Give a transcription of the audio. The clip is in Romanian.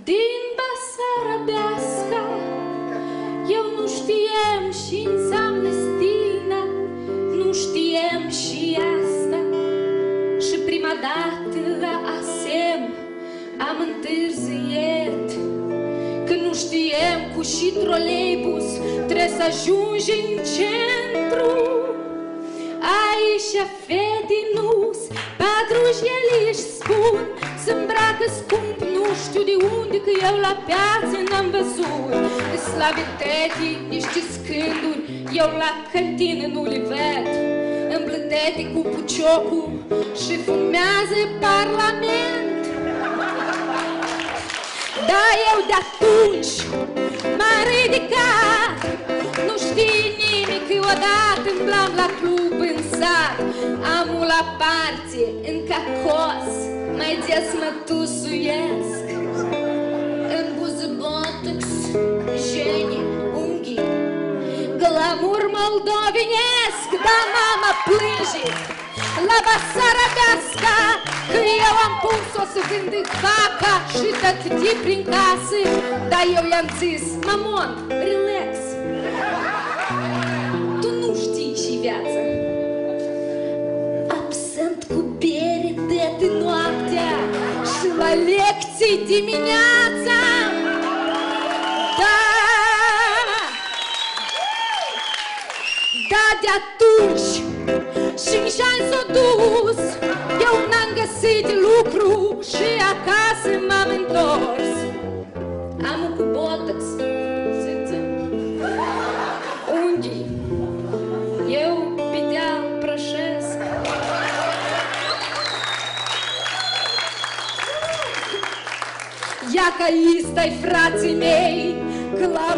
din Basarabeasca. Eu nu știam și înseamnă stina, nu știam și asta. Și prima dată la asem am întârziet, că nu știam cu și troleibus trebuie să ajungi în centru. Aici fetinus, patruși el își spun să-mbracă scump, nu știu de unde, că eu la piață n-am văzut. Slavitete, niște scânduri, eu la cantină nu le ved. Îmblântete cu puciocul și fumează parlament. Da, eu de-atunci m-am ridicat, nu știi nimic, odată îmblam la club în sat. Amul la parte, în cacos, mai des mă tusuiesc. În buză botox, jeni, unghii, glamour moldovenesc. Da, mama plânge la Basarabeasca că eu am pus-o să vând vaca și tătăti prin casă. Dar eu i-am zis, mamon, relax, tu nu știi și viața. Absent cu bere de noaptea și la lecții dimineața. Da, de atunci și-mi s-o dus. Eu n-am găsit lucru și acasă m-am întors. Amul cu botox, unghii, eu pideal prășesc. Ia ca ăsta-i frații mei, că la